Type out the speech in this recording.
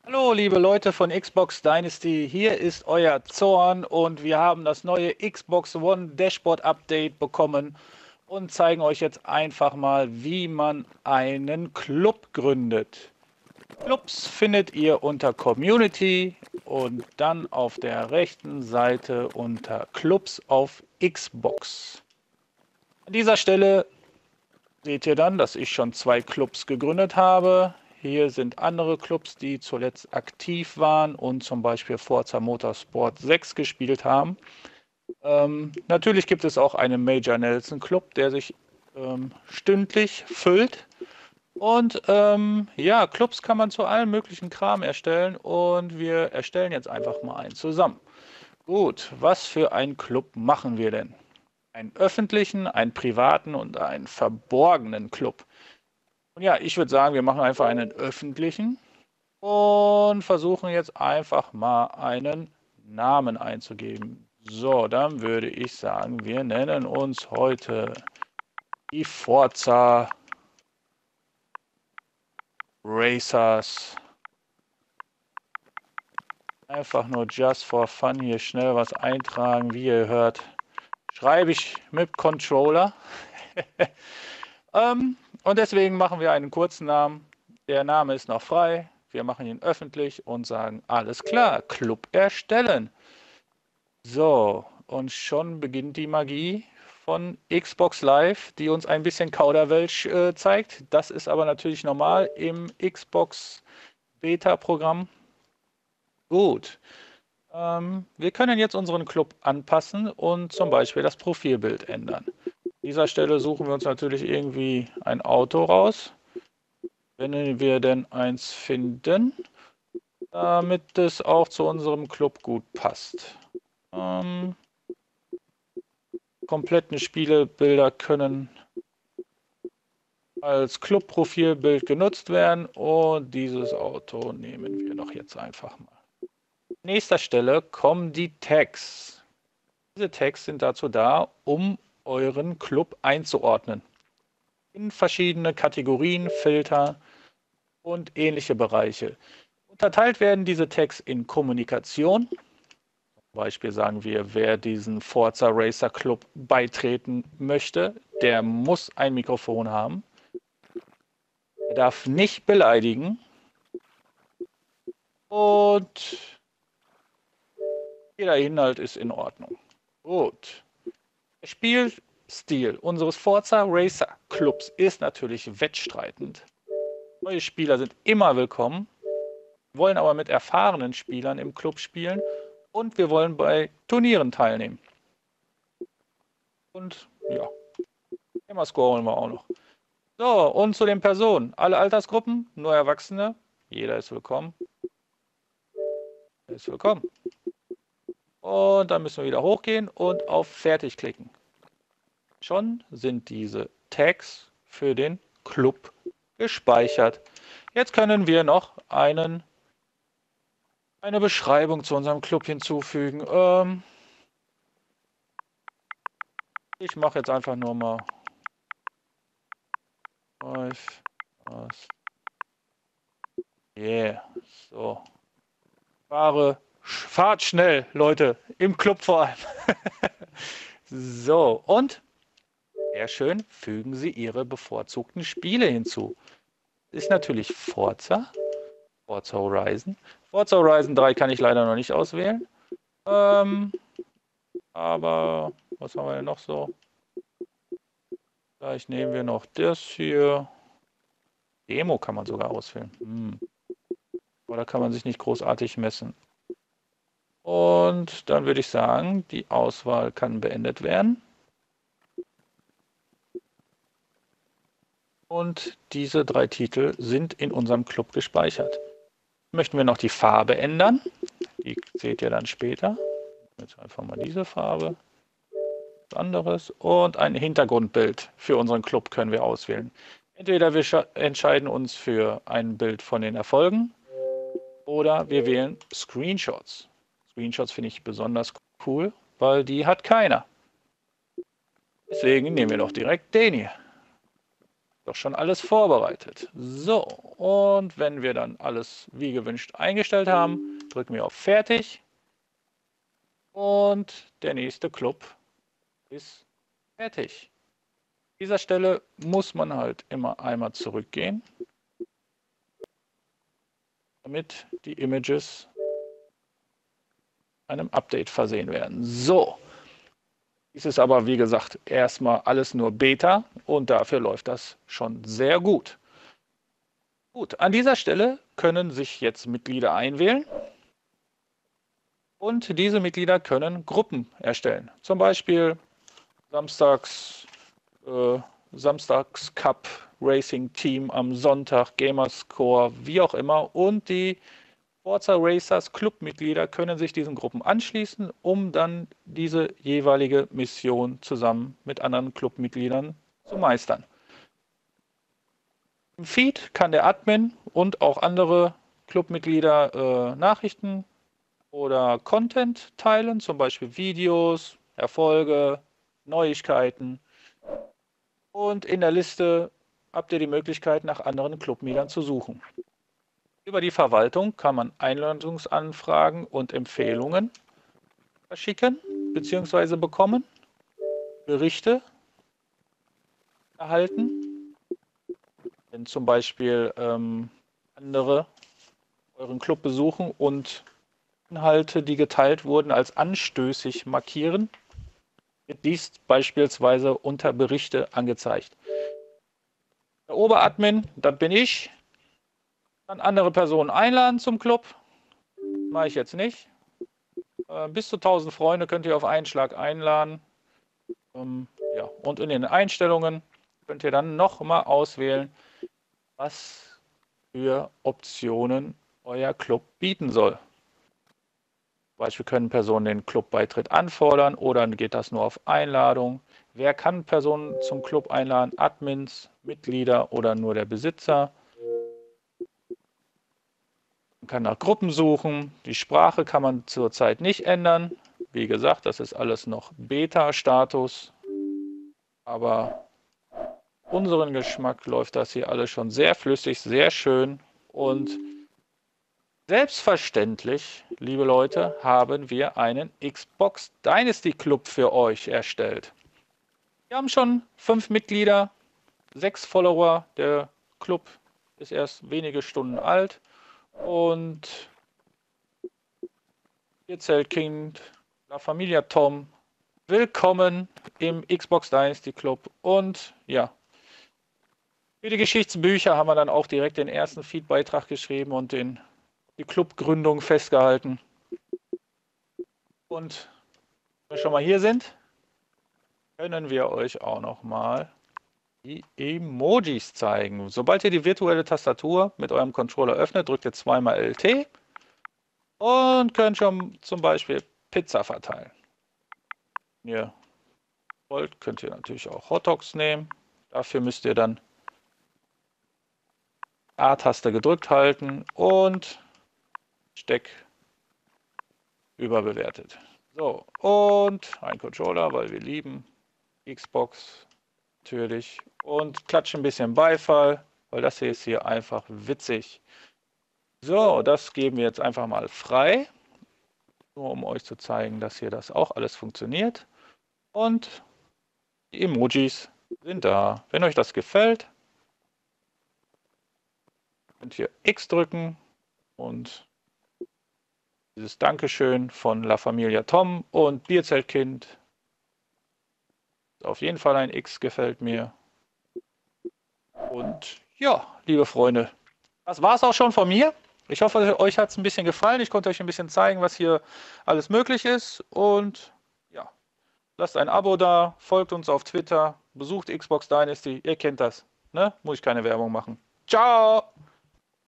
Hallo, liebe Leute von Xbox Dynasty, hier ist euer Zorn und wir haben das neue Xbox One Dashboard Update bekommen und zeigen euch jetzt einfach mal, wie man einen Club gründet. Clubs findet ihr unter Community und dann auf der rechten Seite unter Clubs auf Xbox. An dieser Stelle seht ihr dann, dass ich schon 2 Clubs gegründet habe. Hier sind andere Clubs, die zuletzt aktiv waren und zum Beispiel Forza Motorsport 6 gespielt haben. Natürlich gibt es auch einen Major Nelson Club, der sich stündlich füllt. Und ja, Clubs kann man zu allen möglichen Kram erstellen und wir erstellen jetzt einfach mal einen zusammen. Gut, was für einen Club machen wir denn? Einen öffentlichen, einen privaten und einen verborgenen Club. Und ja, ich würde sagen, wir machen einfach einen öffentlichen und versuchen jetzt einfach mal einen Namen einzugeben. So, dann würde ich sagen, wir nennen uns heute die Forza Racers. Einfach nur just for fun hier schnell was eintragen. Wie ihr hört, schreibe ich mit Controller. Und deswegen machen wir einen kurzen Namen. Der Name ist noch frei. Wir machen ihn öffentlich und sagen, alles klar, Club erstellen. So, und schon beginnt die Magie von Xbox Live, die uns ein bisschen Kauderwelsch zeigt. Das ist aber natürlich normal im Xbox Beta-Programm. Gut. Wir können jetzt unseren Club anpassen und zum Beispiel das Profilbild ändern. An dieser Stelle suchen wir uns natürlich irgendwie ein Auto raus, wenn wir denn eins finden, damit es auch zu unserem Club gut passt. Kompletten Spielebilder können als Club-Profilbild genutzt werden und dieses Auto nehmen wir doch jetzt einfach mal. An nächster Stelle kommen die Tags. Diese Tags sind dazu da, um euren Club einzuordnen. In verschiedene Kategorien, Filter und ähnliche Bereiche. Unterteilt werden diese Tags in Kommunikation. Zum Beispiel sagen wir, wer diesen Forza Racer Club beitreten möchte, der muss ein Mikrofon haben. Er darf nicht beleidigen. Und jeder Inhalt ist in Ordnung. Gut. Der Spielstil unseres Forza Racer Clubs ist natürlich wettstreitend. Neue Spieler sind immer willkommen, wollen aber mit erfahrenen Spielern im Club spielen und wir wollen bei Turnieren teilnehmen. Und ja, Gamerscore holen wir auch noch. So, und zu den Personen. Alle Altersgruppen, nur Erwachsene. Jeder ist willkommen. Ist willkommen. Und dann müssen wir wieder hochgehen und auf Fertig klicken. Schon sind diese Tags für den Club gespeichert. Jetzt können wir noch eine Beschreibung zu unserem Club hinzufügen. Ich mache jetzt einfach nur mal Yeah. So. Fahrt schnell, Leute. Im Club vor allem. So, und sehr schön, fügen Sie Ihre bevorzugten Spiele hinzu. Ist natürlich Forza Horizon. Forza Horizon 3 kann ich leider noch nicht auswählen. Aber was haben wir denn noch so? Vielleicht nehmen wir noch das hier. Demo kann man sogar auswählen. Aber da kann man sich nicht großartig messen. Und dann würde ich sagen, die Auswahl kann beendet werden. Und diese 3 Titel sind in unserem Club gespeichert. Möchten wir noch die Farbe ändern? Die seht ihr dann später. Jetzt einfach mal diese Farbe. Anderes. Und ein Hintergrundbild für unseren Club können wir auswählen. Entweder wir entscheiden uns für ein Bild von den Erfolgen oder wir wählen Screenshots. Screenshots finde ich besonders cool, weil die hat keiner. Deswegen nehmen wir doch direkt den hier. Doch schon alles vorbereitet. So, und wenn wir dann alles wie gewünscht eingestellt haben, drücken wir auf Fertig. Und der nächste Club ist fertig. An dieser Stelle muss man halt immer einmal zurückgehen, damit die Images einem Update versehen werden. So, dies ist aber wie gesagt erstmal alles nur Beta und dafür läuft das schon sehr gut. Gut, an dieser Stelle können sich jetzt Mitglieder einwählen und diese Mitglieder können Gruppen erstellen. Zum Beispiel Samstags Cup Racing Team am Sonntag, Gamerscore, wie auch immer. Und die Forza Racers Clubmitglieder können sich diesen Gruppen anschließen, um dann diese jeweilige Mission zusammen mit anderen Clubmitgliedern zu meistern. Im Feed kann der Admin und auch andere Clubmitglieder Nachrichten oder Content teilen, zum Beispiel Videos, Erfolge, Neuigkeiten. Und in der Liste habt ihr die Möglichkeit, nach anderen Clubmitgliedern zu suchen. Über die Verwaltung kann man Einladungsanfragen und Empfehlungen verschicken bzw. bekommen, Berichte erhalten, wenn zum Beispiel andere euren Club besuchen und Inhalte, die geteilt wurden, als anstößig markieren, wird dies beispielsweise unter Berichte angezeigt. Der Oberadmin, das bin ich, kann andere Personen einladen zum Club. Mache ich jetzt nicht. Bis zu 1000 Freunde könnt ihr auf einen Schlag einladen. Ja. Und in den Einstellungen könnt ihr dann nochmal auswählen, was für Optionen euer Club bieten soll. Zum Beispiel können Personen den Clubbeitritt anfordern oder geht das nur auf Einladung. Wer kann Personen zum Club einladen? Admins, Mitglieder oder nur der Besitzer? Man kann nach Gruppen suchen. Die Sprache kann man zurzeit nicht ändern. Wie gesagt, das ist alles noch Beta-Status. Aber unseren Geschmack läuft das hier alles schon sehr flüssig, sehr schön. Und selbstverständlich, liebe Leute, haben wir einen Xbox Dynasty Club für euch erstellt. Wir haben schon 5 Mitglieder, 6 Follower. Der Club ist erst wenige Stunden alt. Und Kind, La Familia Tom, willkommen im Xbox Dynasty Club. Und ja, für die Geschichtsbücher haben wir dann auch direkt den ersten Feed-Beitrag geschrieben und die Clubgründung festgehalten. Und wenn wir schon mal hier sind, können wir euch auch noch mal die Emojis zeigen. Sobald ihr die virtuelle Tastatur mit eurem Controller öffnet, drückt ihr zweimal LT und könnt schon zum Beispiel Pizza verteilen. Wenn ihr wollt, könnt ihr natürlich auch Hotdogs nehmen. Dafür müsst ihr dann A-Taste gedrückt halten und Steck überbewertet. So, und ein Controller, weil wir lieben Xbox natürlich. Und klatschen ein bisschen Beifall, weil das hier ist hier einfach witzig. So, das geben wir jetzt einfach mal frei. Nur um euch zu zeigen, dass hier das auch alles funktioniert. Und die Emojis sind da. Wenn euch das gefällt, könnt ihr X drücken und dieses Dankeschön von La Familia Tom und Bierzeltkind. Auf jeden Fall ein X gefällt mir. Und ja, liebe Freunde, das war es auch schon von mir. Ich hoffe, euch hat es ein bisschen gefallen. Ich konnte euch ein bisschen zeigen, was hier alles möglich ist. Und ja, lasst ein Abo da, folgt uns auf Twitter, besucht Xbox Dynasty. Ihr kennt das, ne? Muss ich keine Werbung machen. Ciao!